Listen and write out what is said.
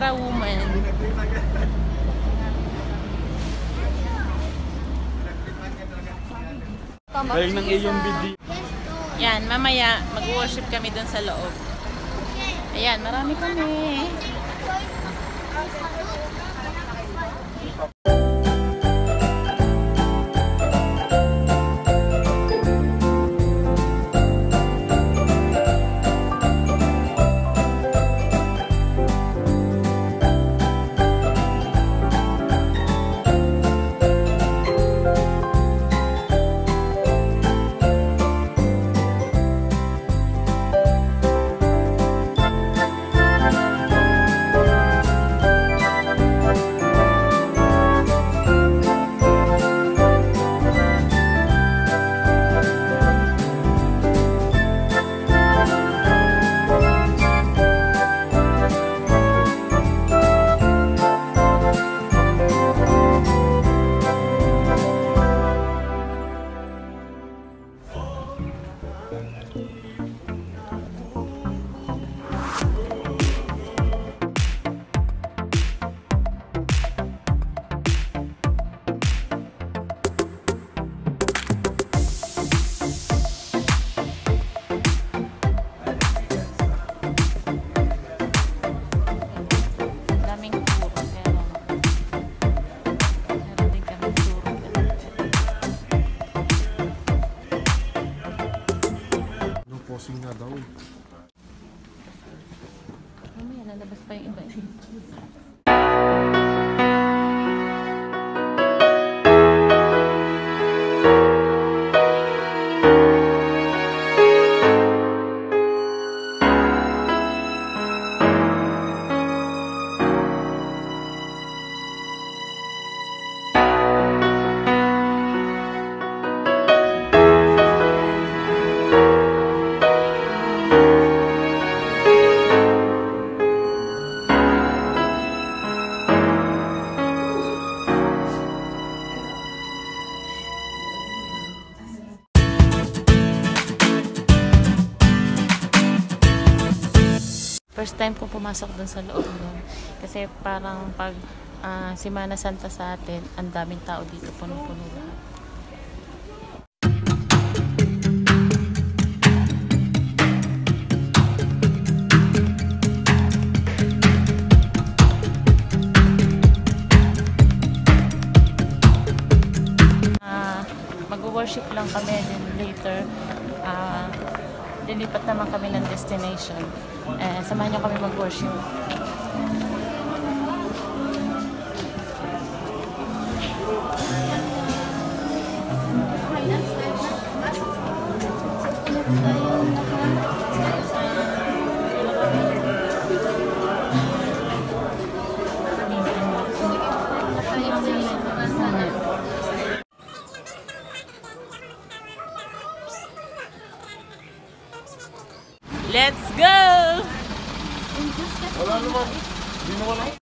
para woman. Dahil ng iyong video. Yan, mamaya mag-worship kami dun sa loob. Ayan, marami kami. Posing nga daw. Mamaya lalabas pa yung iba. First time ko pumasok dun sa loob dun. Kasi parang pag Semana Santa sa atin, ang daming tao dito, puno-puno lahat. Mag-worship lang kami, then later lilipat naman kami ng destination. Samahan niyo kami mag-worship. Let's go! Wala naman. Hindi mo wala.